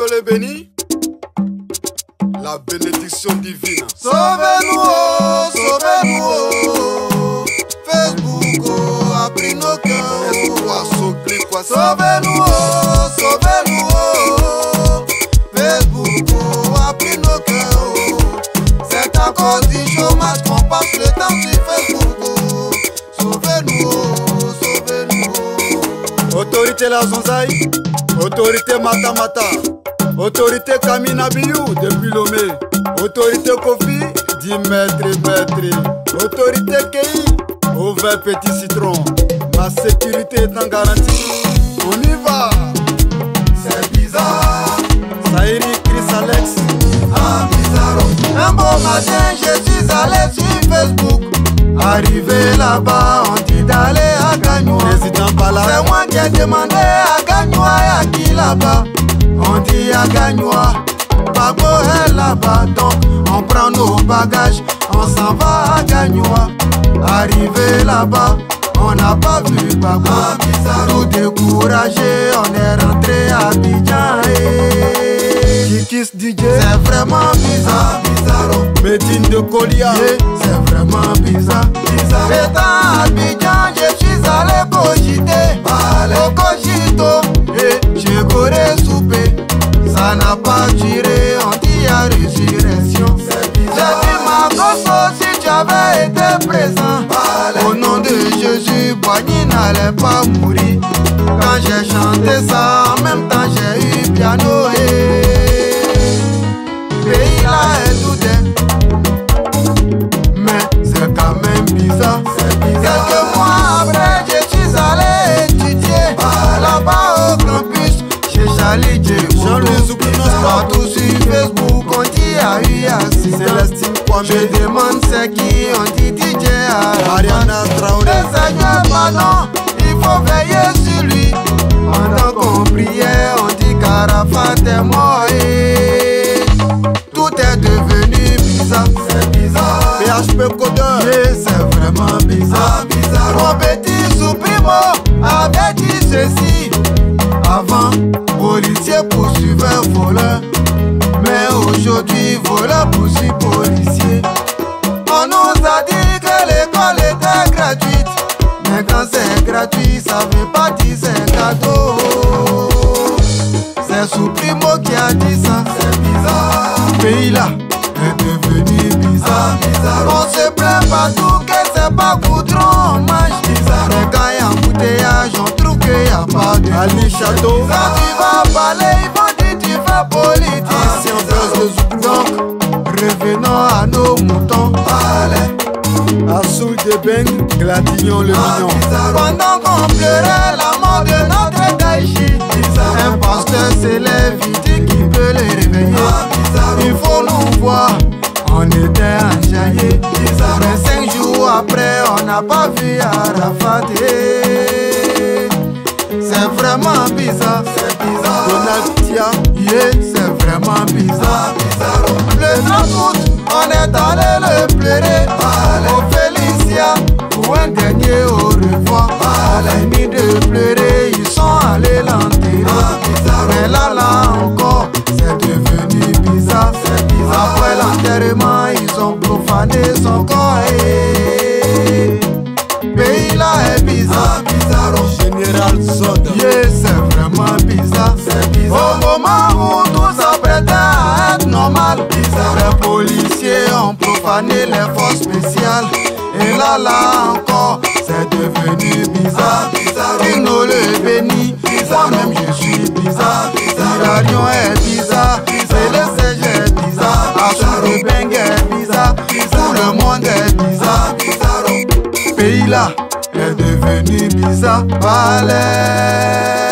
les bénit. La bénédiction divine. Sauvez-nous, oh, sauvez-nous, oh. Facebook oh, a pris nos cœurs. Sauvez-nous, oh, sauvez-nous, oh. Facebook oh, a pris nos cœurs. Oh. C'est à cause du chômage qu'on passe le temps sur Facebook. Oh. Sauvez-nous, oh, sauvez-nous, oh. Autorité la Zonzaï, autorité Mata Mata, autorité Kamina Biou depuis Lomé, autorité Kofi, 10 mètres, autorité Kei, au vert petit citron. Ma sécurité est en garantie, on y va. C'est bizarre. Saïri, Chris Alex. Ah, bizarre. Un beau matin, je suis allé sur Facebook. Arrivé là-bas, on dit d'aller à Gagnoua. Président Bala. C'est moi qui ai demandé à Gagnoua et à qui là-bas. On dit à Gagnoua, Babo est là-bas. Donc on prend nos bagages, on s'en va à Gagnoua. Arrivé là-bas, on n'a pas vu Babo. Tout découragé, on est rentré à Abidjan. Kikis DJ. C'est vraiment bizarre, bizarre. Médine de Colia. C'est vraiment bizarre, bizarre. Étant à Abidjan, je suis allé cogiter. Au cogito, et j'ai coré souper. Ça n'a pas duré, on dit à résurrection. J'ai dit ma gosse, si tu avais été présent. Au nom de Jésus, Boigny n'allait pas mourir. Quand j'ai chanté ça, en même temps j'ai eu piano. Pays là est tout mais c'est quand même bizarre. Quelques mois après, je suis allé étudier là-bas au campus chez Charlie J. Partout sur Facebook, on dit à UAC. Célestine Kwame. Je demande c'est qui, on dit DJ Ariana Traoré. Le Seigneur pardon, il faut veiller sur lui. Pendant qu'on priait, on dit qu'Arafat est mort. Tout est devenu bizarre, c'est bizarre. PHP Codeur. C'est vraiment bizarre, bizarre. Mon petit sous-primo avait dit ceci. Avant, policier poursuivait voleur. Mais aujourd'hui, voleur poursuit policier. On nous a dit que l'école était gratuite. Mais quand c'est gratuit, ça veut pas dire c'est cadeau. C'est sous-primo qui a dit ça. C'est bizarre. Pays là est devenu bizarre, bizarre. On se plaint partout que c'est pas goudron, on mange bizarre. Mais quand il y a embouteillage, on trouve qu'il n'y a pas de Ali Château. Quand tu vas parler, ils vont dire tu fais politicien. Donc, revenons à nos moutons. Assoul de Ben, Gladillon le mignon. Pendant qu'on pleurait la mort de notre Daïchi, un pasteur s'élève, il dit qu'il peut les réveiller. Il faut nous voir, on était enjaillés. Mais 5 jours après, on n'a pas vu Arafat. C'est vraiment bizarre, c'est bizarre. Donald Tia. C'est vraiment bizarre, bizarre. Le 30 août, on est allé le pleurer. Au Félicia, pour un dernier au revoir. Fini de pleurer, ils sont allés l'enterrer. Mais là encore, c'est devenu bizarre. Après l'enterrement, ils ont profané son corps. Pays là est bizarre, bizarre. Général Zod. C'est vraiment bizarre, c'est bizarre. Au moment où tout s'apprêtait à être normal, les policiers ont profané les forces spéciales. Et là encore, c'est devenu bizarre. Dino le béni, moi-même je suis bizarre. Irarion est bizarre, c'est le CG est bizarre. Assoul Beng est bizarre, tout le monde est bizarre. Pays là est devenu bizarre. Valais.